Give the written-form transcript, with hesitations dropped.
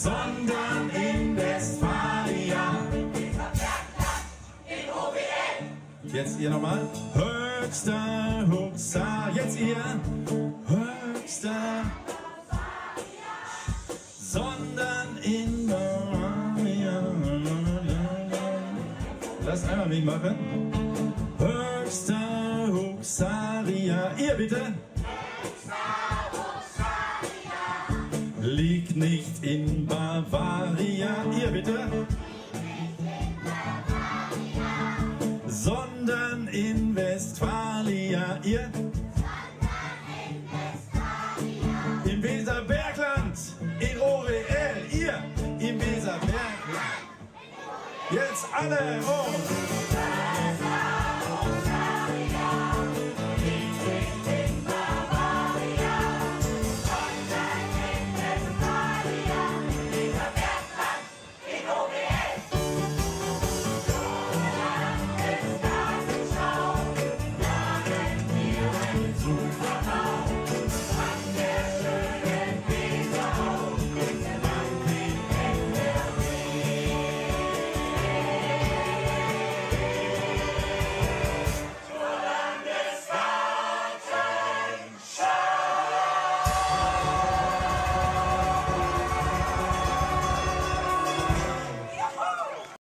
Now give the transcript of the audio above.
sondern in Westfalia. Jetzt ihr nochmal. Höchster Huxa. Jetzt ihr. Höchster. Sondern in Bavaria. Lass einmal mitmachen. Höchster Huxaria. Ihr bitte. Liegt nicht in Bavaria. Ihr bitte. Sondern in Westfalia. Ihr? Im Weserbergland. In Orel. Ihr? Im Weserbergland. Jetzt alle. Oh.